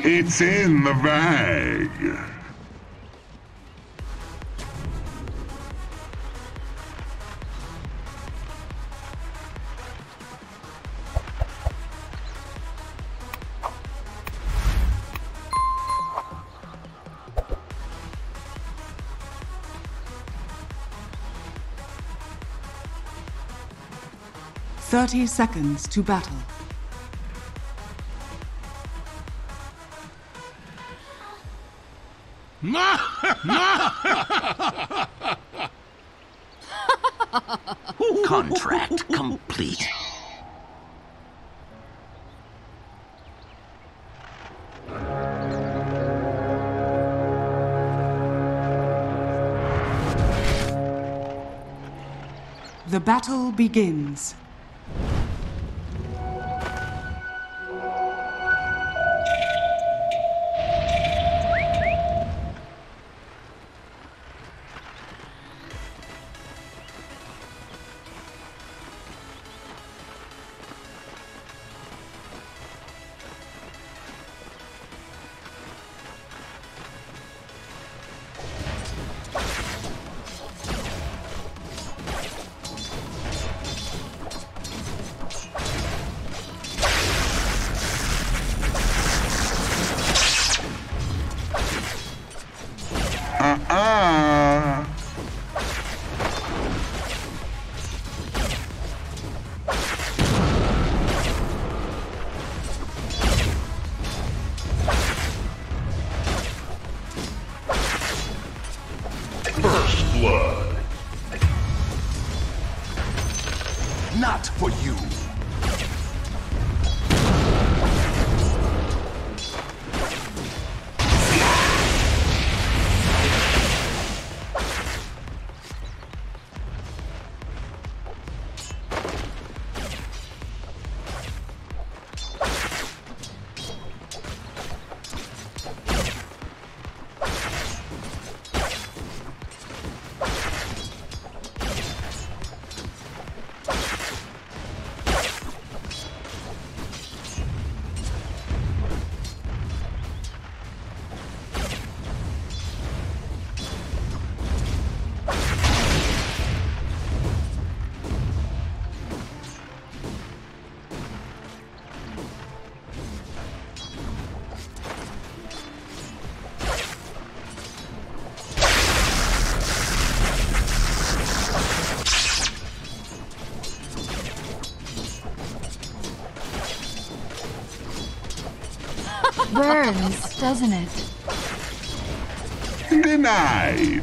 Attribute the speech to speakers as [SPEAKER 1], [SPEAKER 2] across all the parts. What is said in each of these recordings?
[SPEAKER 1] It's in the bag.
[SPEAKER 2] Thirty seconds to battle.
[SPEAKER 3] Contract complete.
[SPEAKER 2] The battle begins.
[SPEAKER 1] First blood.
[SPEAKER 3] Not for you.
[SPEAKER 4] Burns, doesn't it?
[SPEAKER 1] Denied.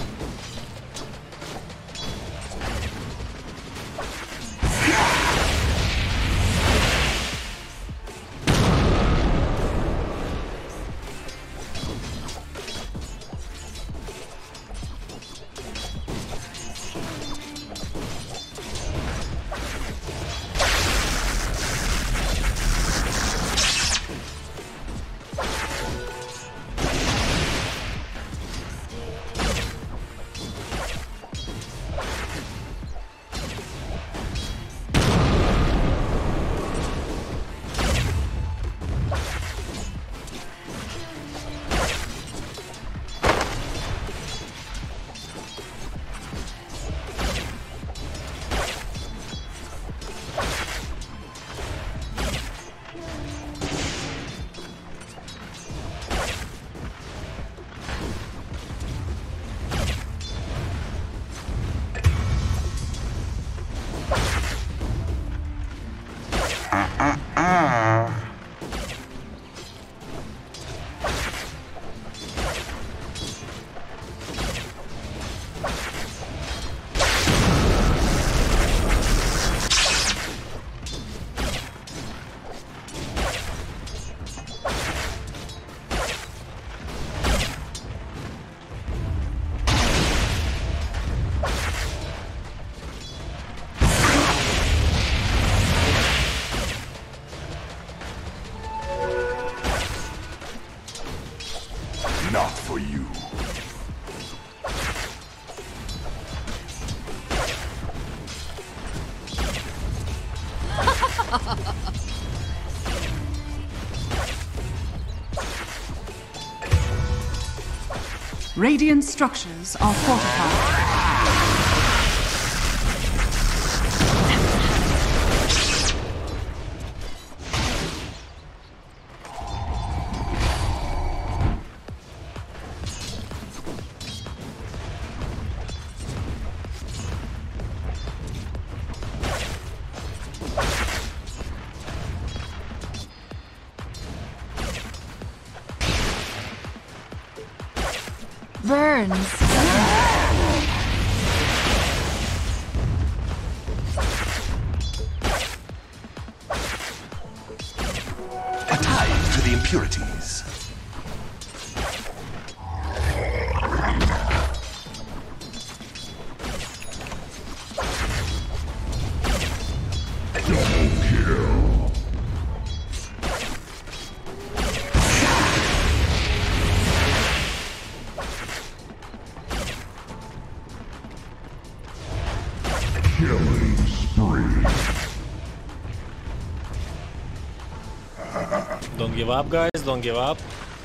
[SPEAKER 3] Not for you.
[SPEAKER 2] Radiant structures are fortified.
[SPEAKER 4] Burns.
[SPEAKER 3] A tie to the impurities.
[SPEAKER 1] Killing spree.
[SPEAKER 5] Don't give up, guys. Don't give up.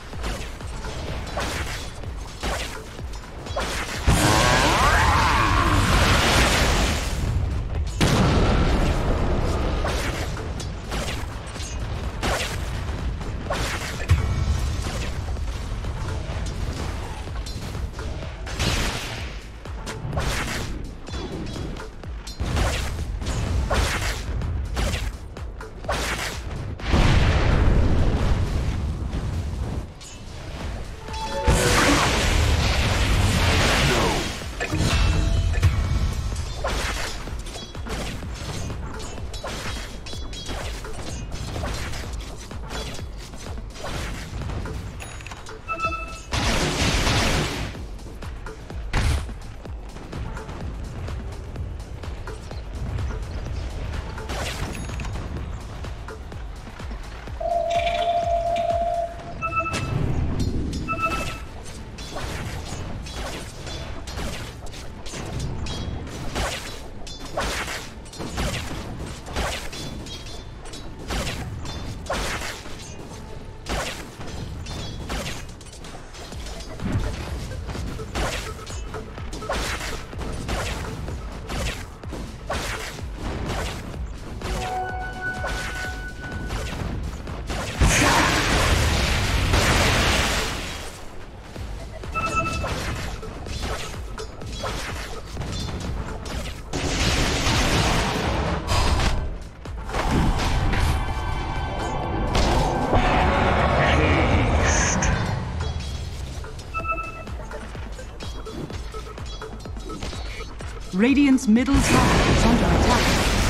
[SPEAKER 2] Radiant's middle tower is under attack.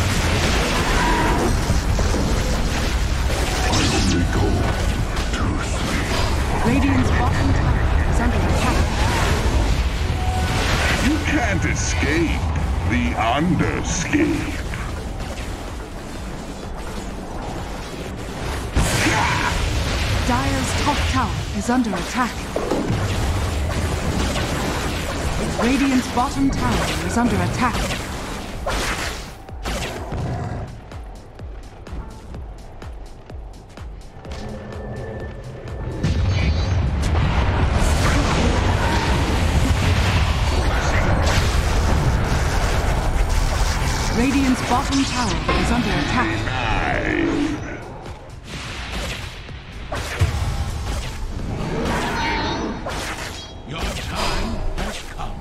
[SPEAKER 2] Radiant's bottom tower is under attack.
[SPEAKER 1] You can't escape the underscape.
[SPEAKER 2] Dire's top tower is under attack. Radiant's bottom tower is under attack. Radiant's bottom tower is under attack.
[SPEAKER 3] Your time has come.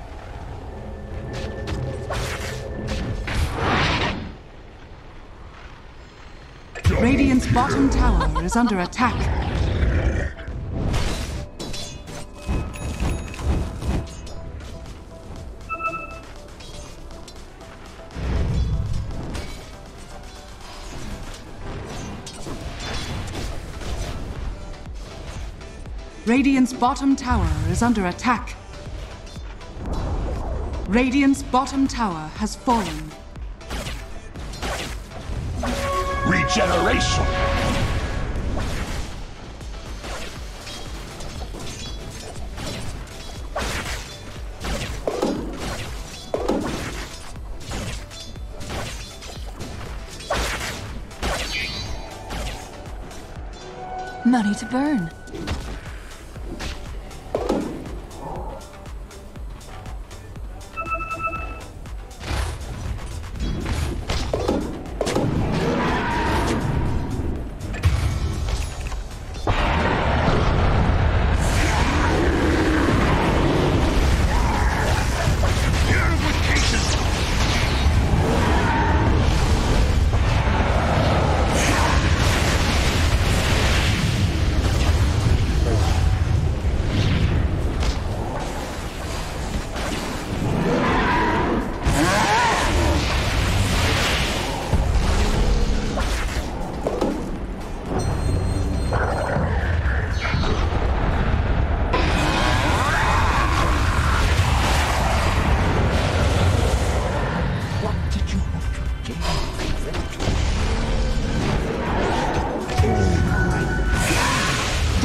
[SPEAKER 2] Radiant's bottom tower is under attack. Radiant's bottom tower is under attack. Radiant's bottom tower has fallen.
[SPEAKER 3] Regeneration!
[SPEAKER 4] Money to burn.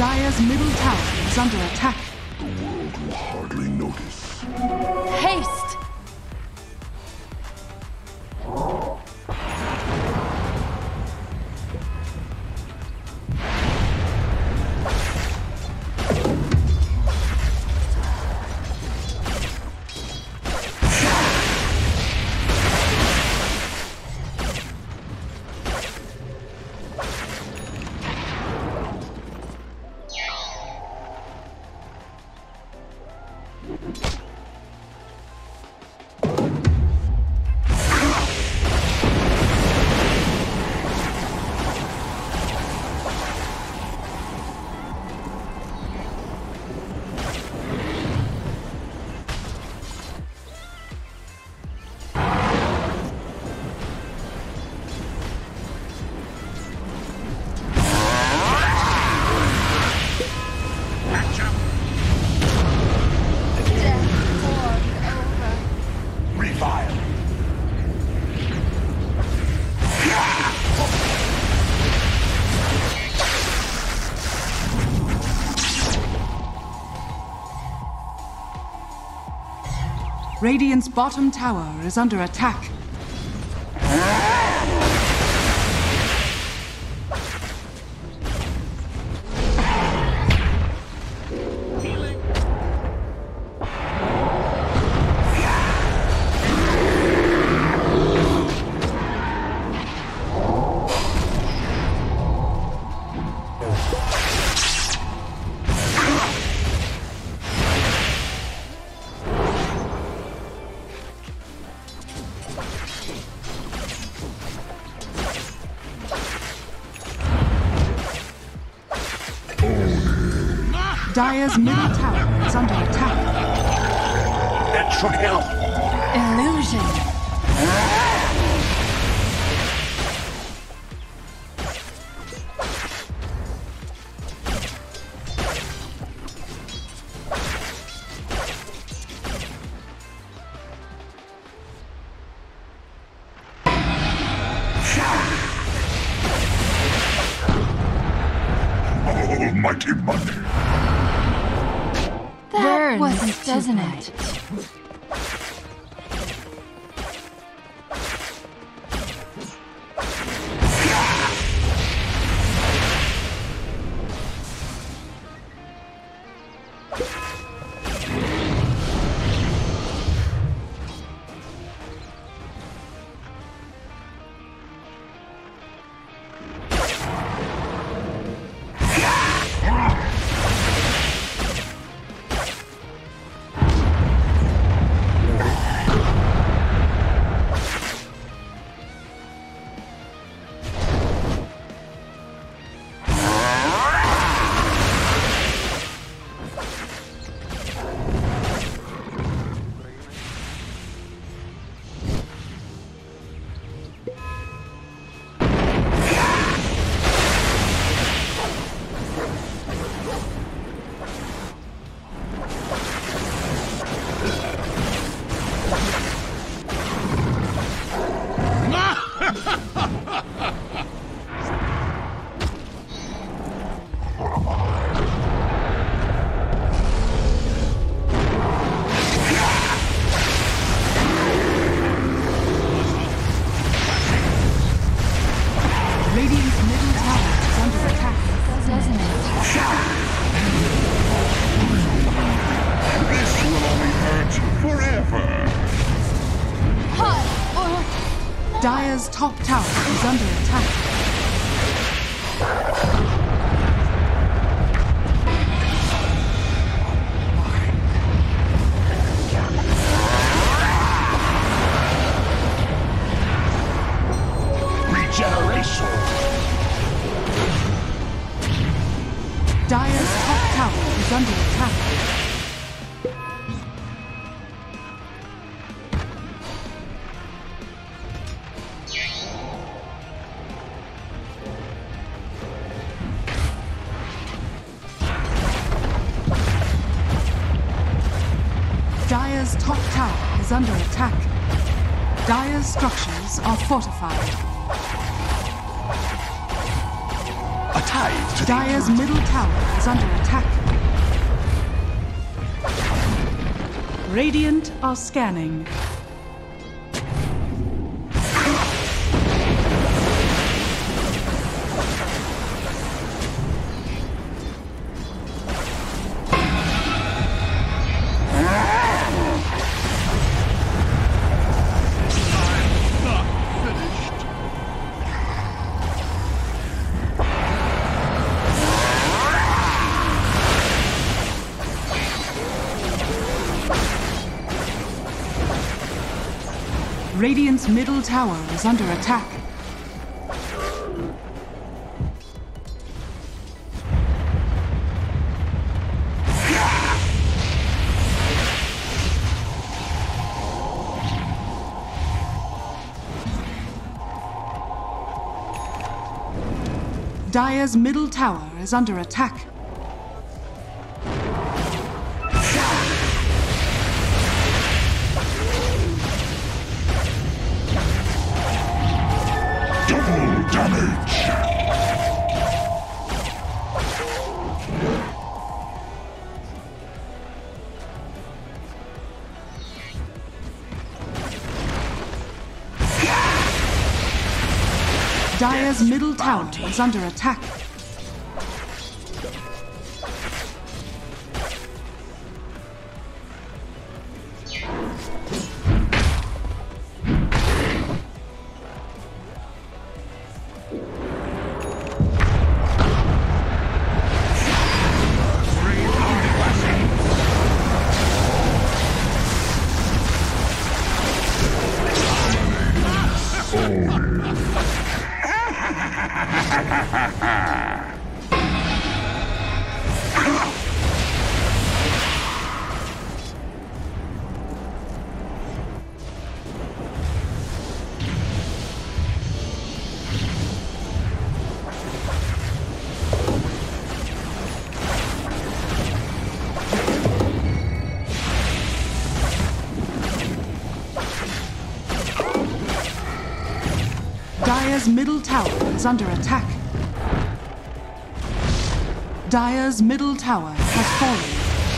[SPEAKER 2] Dire's middle tower is under attack.
[SPEAKER 1] The world will hardly notice.
[SPEAKER 4] Haste!
[SPEAKER 2] Radiant's bottom tower is under attack. Dire's middle tower is under attack.
[SPEAKER 3] That should help.
[SPEAKER 4] Illusion!
[SPEAKER 1] Almighty money.
[SPEAKER 4] That wasn't
[SPEAKER 2] too
[SPEAKER 4] doesn't
[SPEAKER 2] bright.
[SPEAKER 4] it?
[SPEAKER 2] Dire's top tower is under attack.
[SPEAKER 3] Regeneration.
[SPEAKER 2] Dire's top tower is under attack. Dire's top tower is under attack. Dire's structures are fortified.
[SPEAKER 3] tithe to the
[SPEAKER 2] Dire's middle tower is under attack. Radiant are scanning. Radiant's middle tower is under attack. Dire's middle tower is under attack. Dire's middle tower is under attack. Dire's middle tower is under attack. Dire's middle tower has fallen.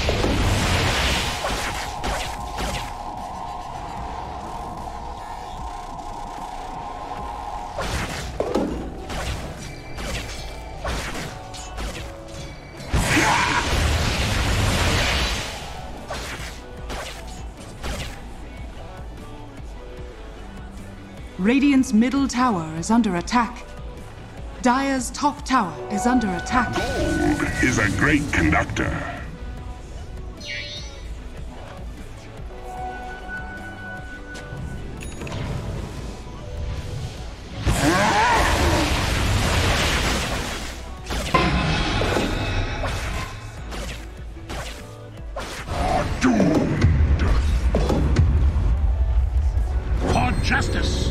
[SPEAKER 2] Radiant's middle tower is under attack. Dire's top tower is under attack.
[SPEAKER 1] Gold is a great conductor. Doomed. For justice.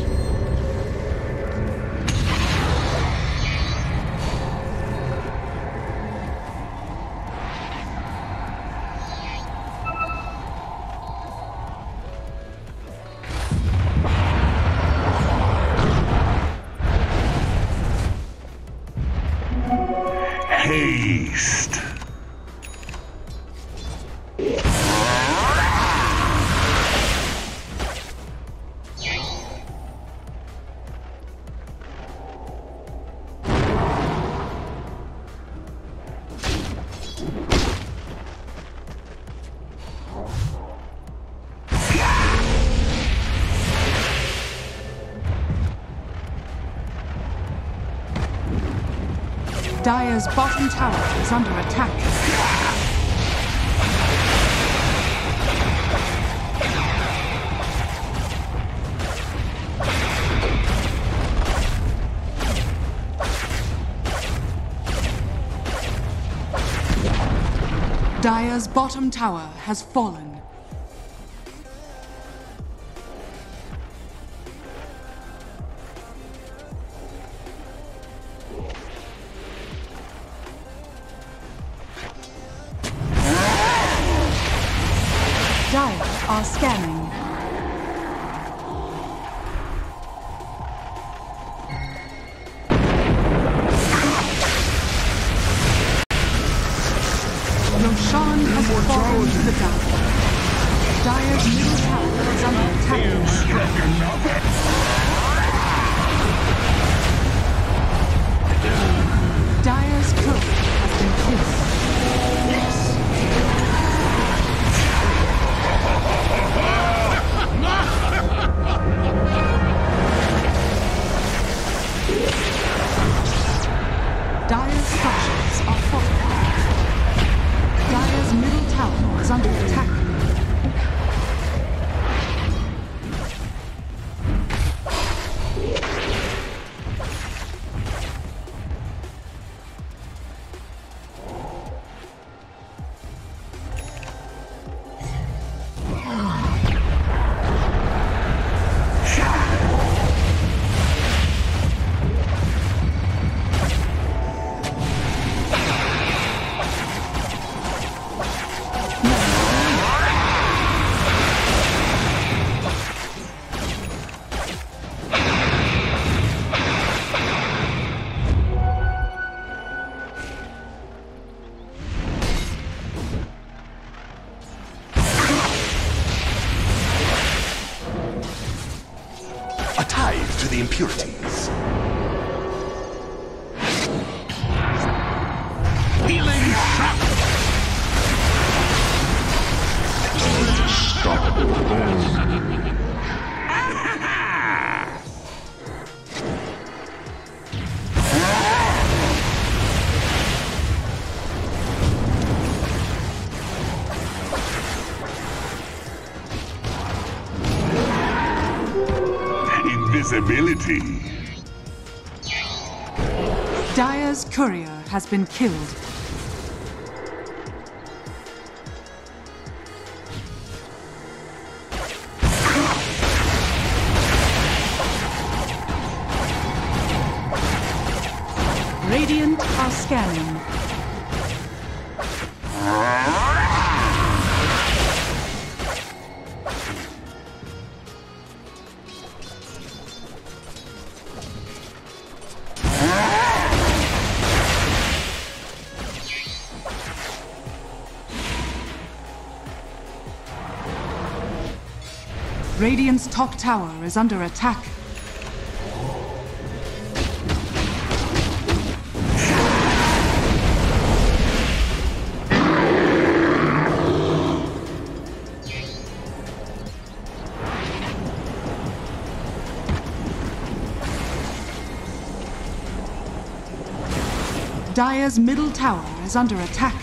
[SPEAKER 1] Haste.
[SPEAKER 2] Dire's bottom tower is under attack. Dire's bottom tower has fallen. Dire are scanning. Dire's courier has been killed. Dire's structures are fortified. Dire's middle tower is under attack.
[SPEAKER 3] The impurities.
[SPEAKER 1] Healing shock! Invisibility.
[SPEAKER 2] Dire's courier has been killed. Radiant are scanning. Radiant's top tower is under attack. Dire's middle tower is under attack.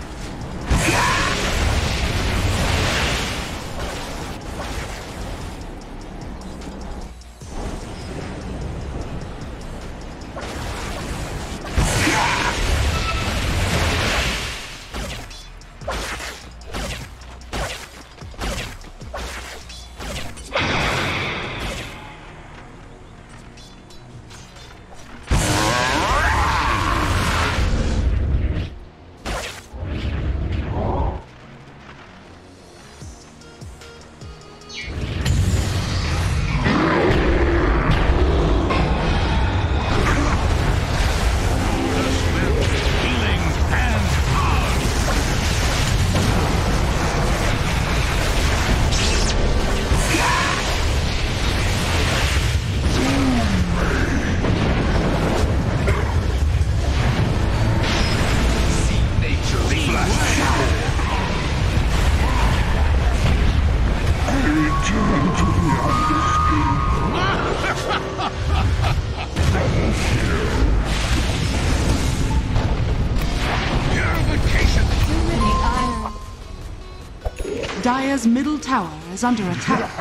[SPEAKER 2] Dire's middle tower is under attack.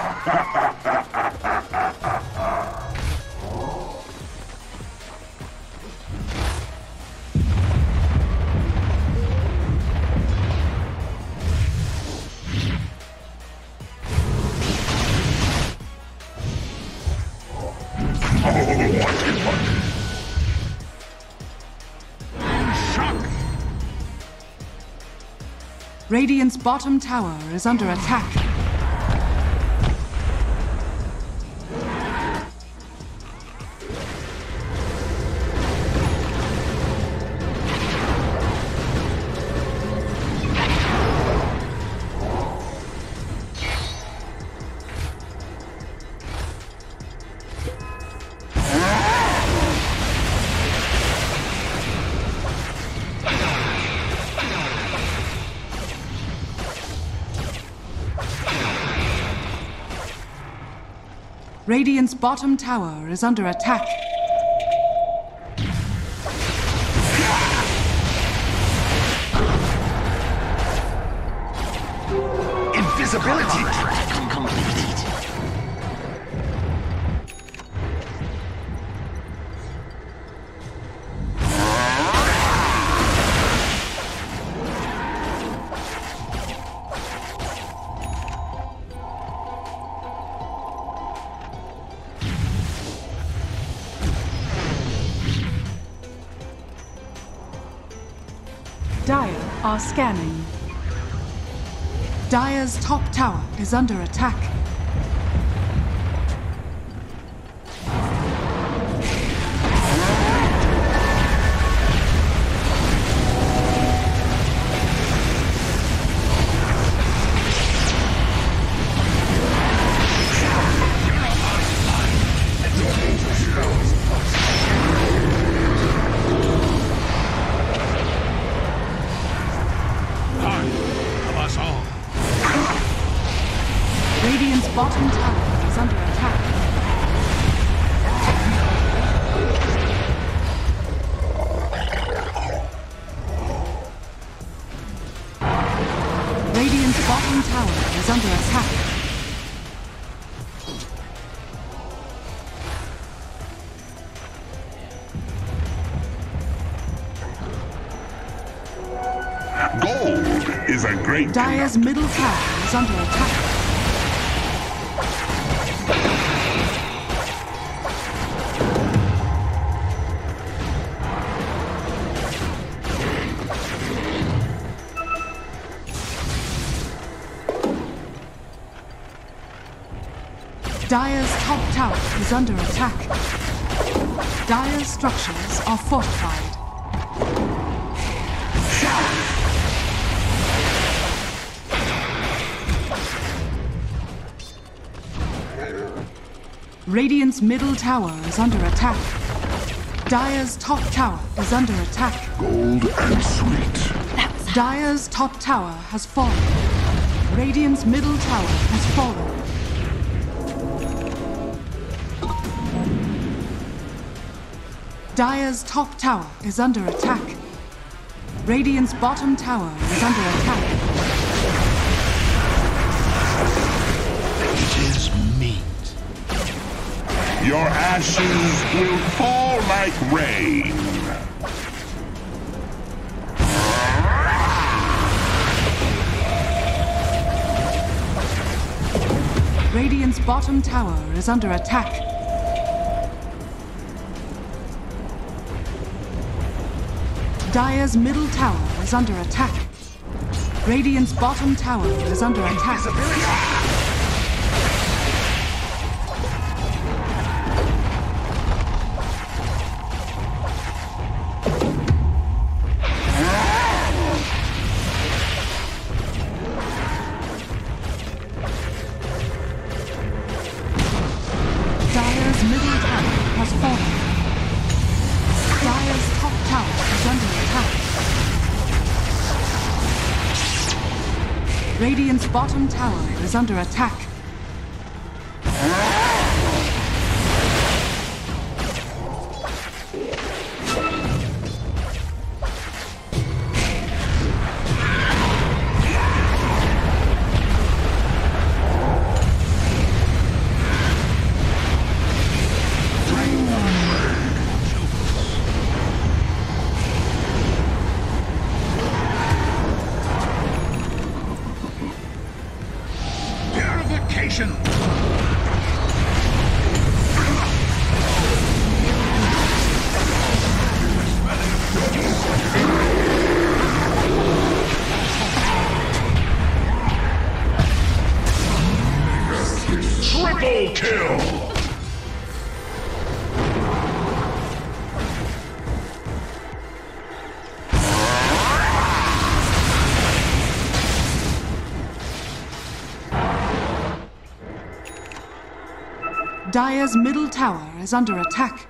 [SPEAKER 2] Radiant's bottom tower is under attack. Radiant's bottom tower is under attack.
[SPEAKER 3] Invisibility completed.
[SPEAKER 2] Dire are scanning. Dire's top tower is under attack. Radiant's bottom tower is under attack. Radiant's bottom tower is under attack.
[SPEAKER 1] Gold is a great
[SPEAKER 2] Dire's middle tower is under attack. Dire's top tower is under attack. Dire's structures are fortified. Radiant's middle tower is under attack. Dire's top tower is under attack.
[SPEAKER 1] gold and sweet.
[SPEAKER 2] Dire's top tower has fallen. Radiant's middle tower has fallen. Dire's top tower is under attack. Radiant's bottom tower is under attack.
[SPEAKER 3] It is meat.
[SPEAKER 1] Your ashes will fall like rain.
[SPEAKER 2] Radiant's bottom tower is under attack. Dire's middle tower is under attack. Radiant's bottom tower is under attack. Dire's middle tower has fallen. Dire's top tower is under attack. Radiant's bottom tower is under attack.
[SPEAKER 1] Purification. Triple kill.
[SPEAKER 2] Dire's middle tower is under attack.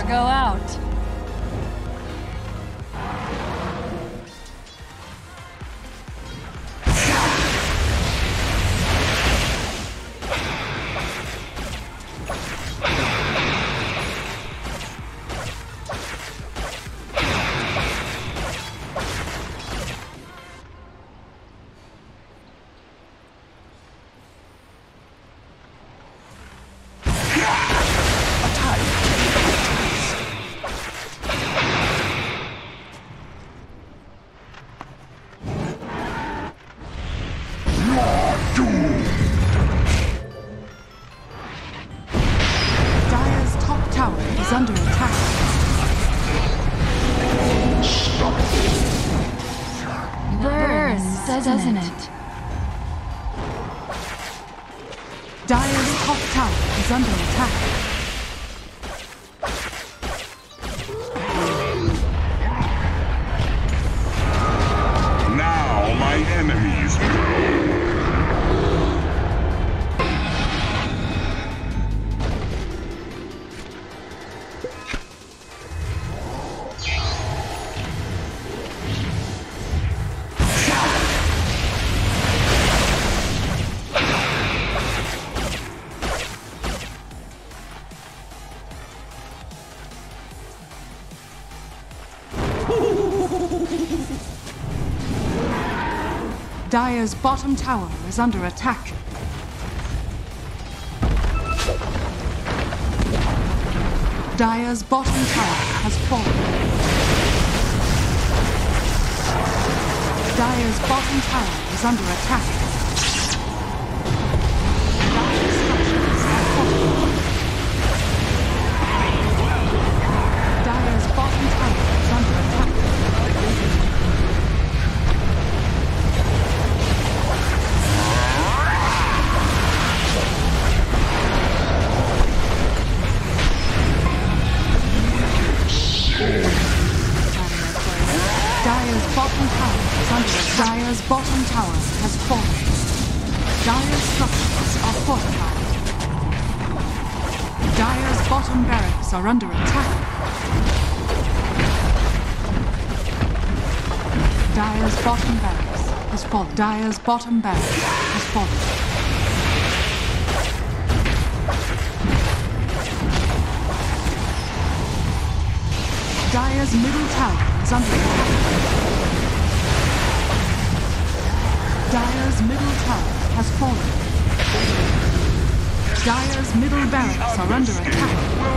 [SPEAKER 4] go out.
[SPEAKER 2] Under attack.
[SPEAKER 4] Burns, doesn't it?
[SPEAKER 2] Dire's top tower is under attack.
[SPEAKER 1] Now my enemies grow.
[SPEAKER 2] Dire's bottom tower is under attack. Dire's bottom tower has fallen. Dire's bottom tower is under attack. Dire's structures are fortified. Dire's bottom tower is under attack. Dire's bottom tower has fallen. Dire's structures are fortified. Dire's bottom barracks are under attack. Dire's bottom barracks has fallen. Dire's bottom barracks has fallen. Dire's middle tower is under attack. Dire's middle tower has fallen. Dire's middle barracks are under attack.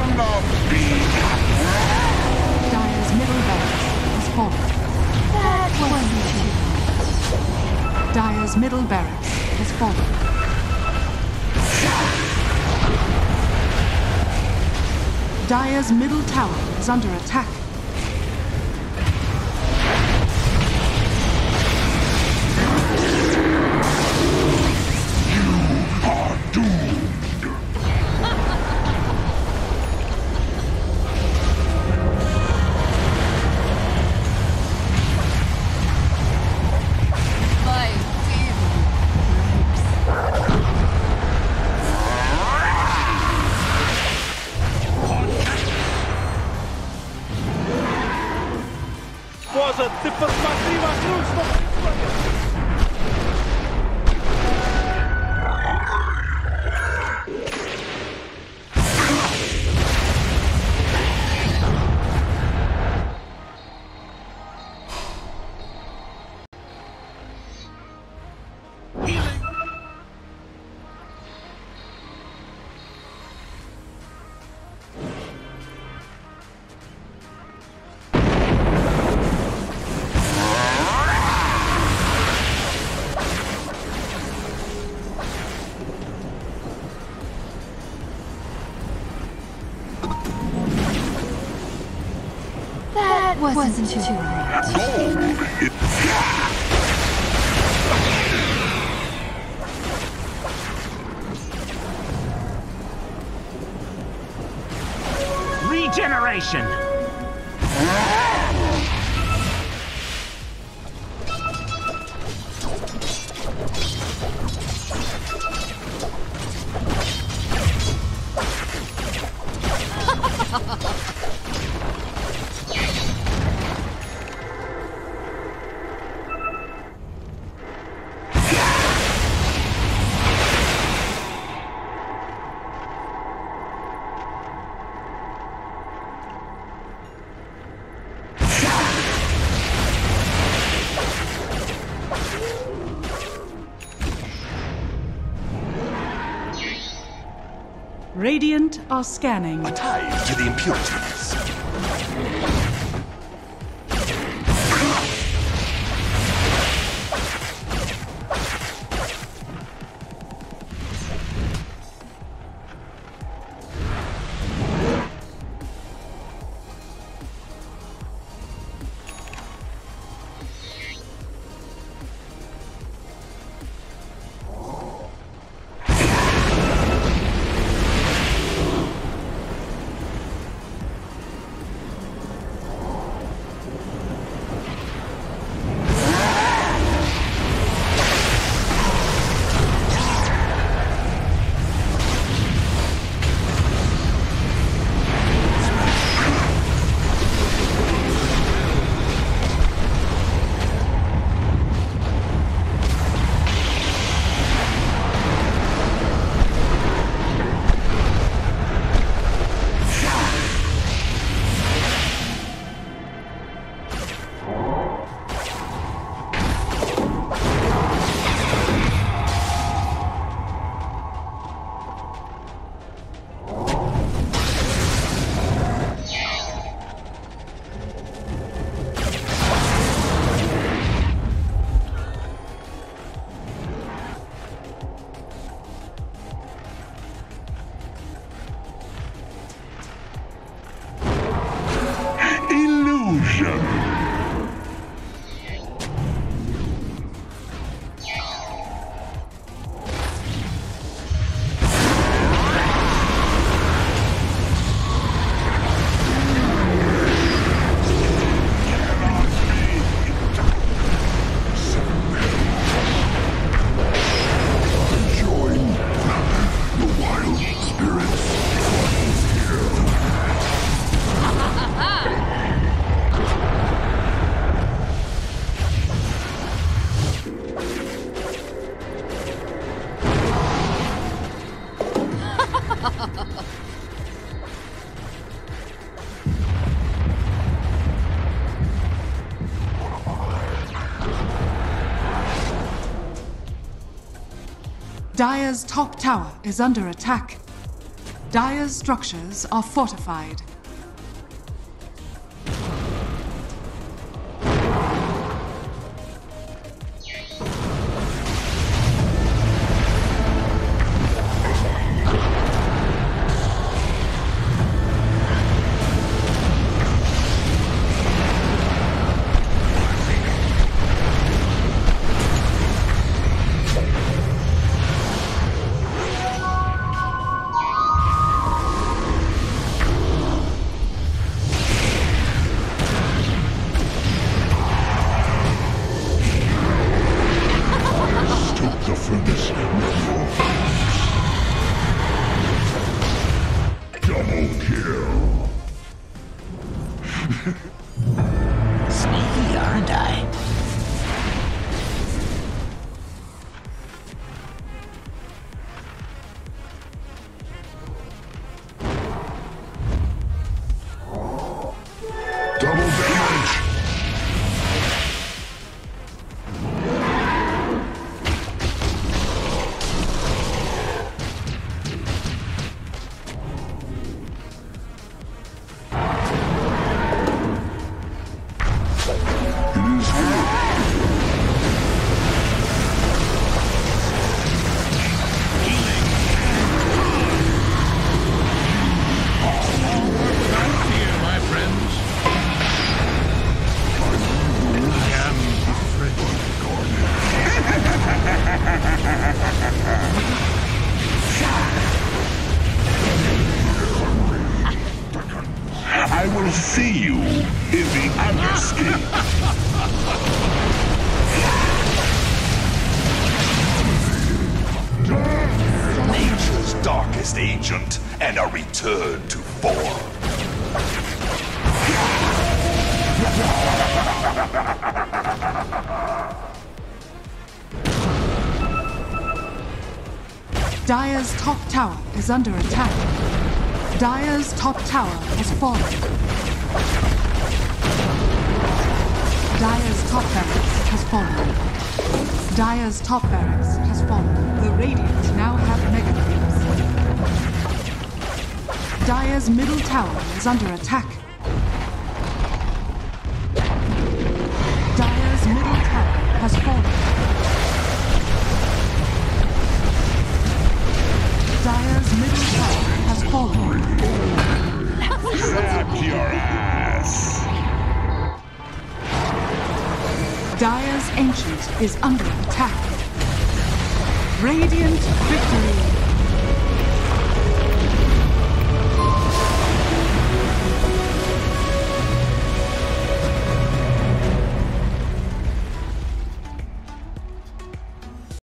[SPEAKER 2] Dire's middle barracks has fallen.
[SPEAKER 4] That wasn't too.
[SPEAKER 2] Dire's middle barracks has fallen. Dire's middle tower is under attack.
[SPEAKER 5] Ты посмотри вокруг, что происходит!
[SPEAKER 4] Wasn't too right.
[SPEAKER 6] Regeneration.
[SPEAKER 2] Radiant are scanning.
[SPEAKER 3] A tithe to the impurities.
[SPEAKER 2] Dire's top tower is under attack. Dire's structures are fortified.
[SPEAKER 7] Sneaky, aren't I?
[SPEAKER 1] Double damage! I will see you in the underscape.
[SPEAKER 3] Nature's darkest agent and a return to form.
[SPEAKER 2] Dire's top tower is under attack. Dire's top tower has fallen. Dire's top barracks has fallen. Dire's top barracks has fallen. The Radiant now have mega creeps. Dire's middle tower is under attack. Dire's middle tower has fallen. Dire's middle tower has fallen.
[SPEAKER 1] Slap your ass!
[SPEAKER 2] Dire's ancient is under attack. Radiant victory!